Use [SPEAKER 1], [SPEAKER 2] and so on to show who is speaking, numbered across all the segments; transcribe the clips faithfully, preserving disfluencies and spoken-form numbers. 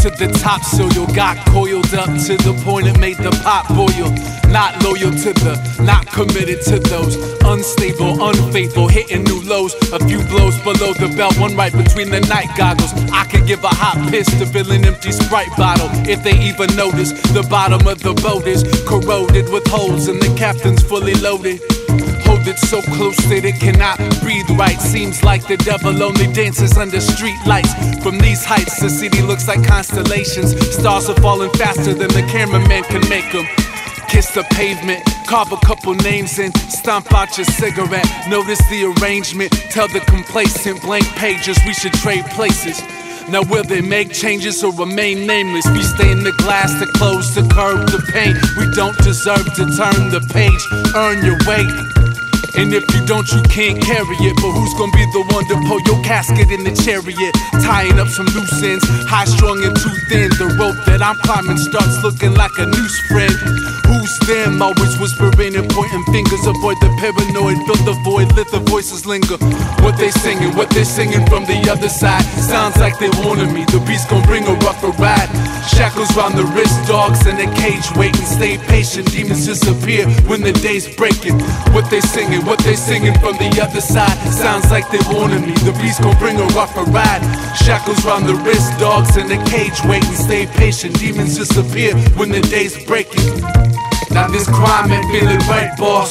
[SPEAKER 1] to the topsoil, got coiled up to the point it made the pot boil. Not loyal to the, not committed to those. Unstable, unfaithful, hitting new lows. A few blows below the belt, one right between the night goggles. I could give a hot piss to fill an empty Sprite bottle, if they even notice. The bottom of the boat is corroded with holes and the captain's fully loaded. Hold it so close that it cannot breathe right. Seems like the devil only dances under street lights. From these heights, the city looks like constellations. Stars are falling faster than the cameraman can make them. Kiss the pavement, carve a couple names in, stomp out your cigarette. Notice the arrangement, tell the complacent blank pages we should trade places. Now will they make changes or remain nameless? We stain the glass to close, to curb the pain. We don't deserve to turn the page, earn your weight. And if you don't, you can't carry it. But who's gonna be the one to pull your casket in the chariot? Tying up some loose ends, high strung and too thin. The rope that I'm climbing starts looking like a noose friend. Who's them? Always whispering and pointing fingers. Avoid the paranoid, fill the void, let the voices linger. What they singing, what they singing from the other side. Sounds like they wanted me, the beast gon' bring a rougher ride. Shackles round the wrist, dogs in a cage waiting. Stay patient, demons disappear when the day's breaking. What they singing, what they singing from the other side. Sounds like they wanted me, the beast gon' bring a rougher ride. Shackles round the wrist, dogs in a cage waiting. Stay patient, demons disappear when the day's breaking. Now this crime ain't feeling right, boss.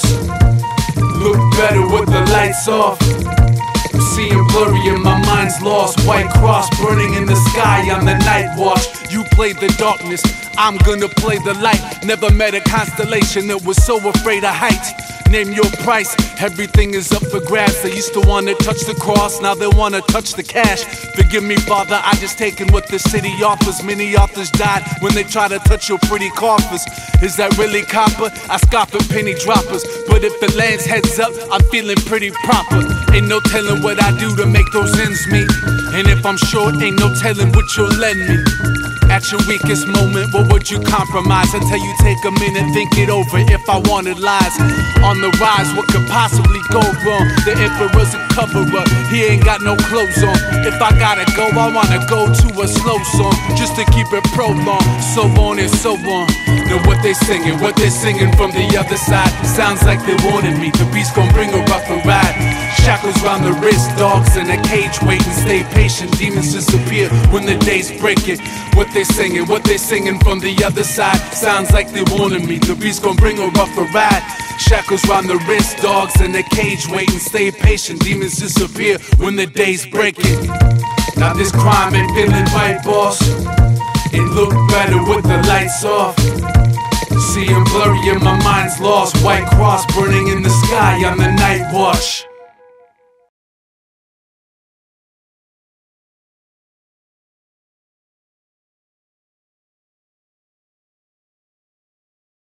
[SPEAKER 1] Look better with the lights off. I'm seeing blurry and my mind's lost. White cross burning in the sky on the night watch. You play the darkness, I'm gonna play the light. Never met a constellation that was so afraid of heights. Name your price, everything is up for grabs. They used to wanna touch the cross, now they wanna touch the cash. Forgive me, Father, I just taken what the city offers. Many authors died when they try to touch your pretty coffers. Is that really copper? I scoff at penny droppers. But if the land's heads up, I'm feeling pretty proper. Ain't no telling what I do to make those ends meet. And if I'm short, ain't no telling what you'll lend me. At your weakest moment, what would you compromise? Until you take a minute, think it over. If I wanted lies on the rise, what could possibly go wrong? The emperor's a cover-up, he ain't got no clothes on. If I gotta go, I wanna go to a slow song, just to keep it prolonged. So on and so on. Now what they singing, what they singing from the other side. Sounds like they wanted me, the beast gon' bring a rougher ride. Shackles round the wrist, dogs in a cage waiting. Stay patient, demons disappear when the day's breaking. What they singing, what they singing from the other side. Sounds like they wanted me, the beast gon' bring a rougher ride. Shackles round the wrist, dogs in a cage waiting. Stay patient, demons disappear when the day's breaking. Now this crime ain't feeling right, boss. It look better with the lights off. Seeing blurry and my mind's lost. White cross burning in the sky on the night watch.